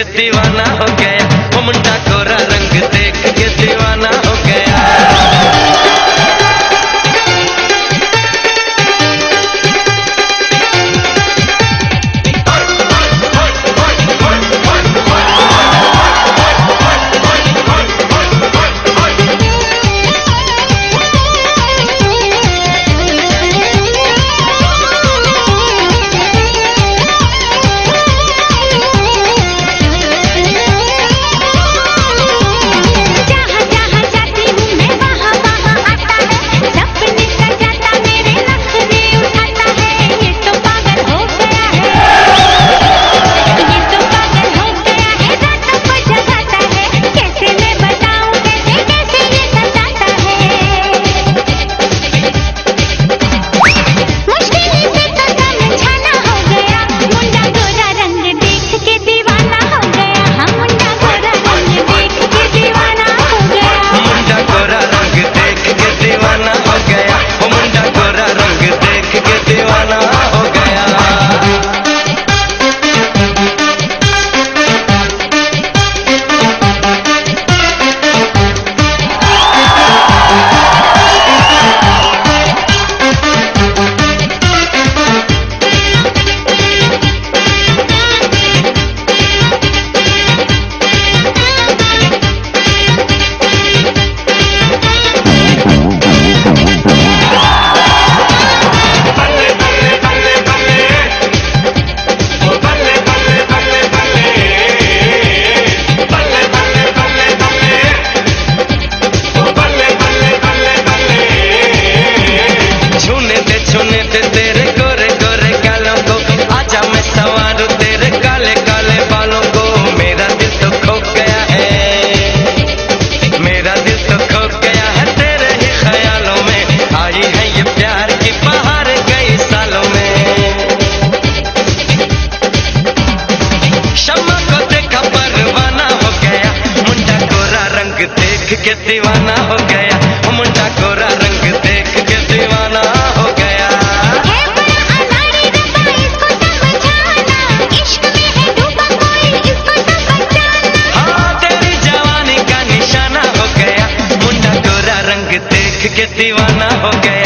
के दीवाना हो गया, वो मुंडा गोरा रंग देख के दीवाना हो गया। तेरे गोरे गोरे गालों को आजा मैं संवारूं तेरे काले काले बालों को। मेरा दिल तो खो गया है, मेरा दिल तो खो गया है तेरे ही ख्यालों में। आई है ये प्यार की बहार कई सालों में। शम्मा को देखा परवाना हो गया, मुंडा गोरा रंग देख के दीवाना हो गया, मुंडा गोरा रंग देख के दीवाना हो गया। के दीवाना हो गया।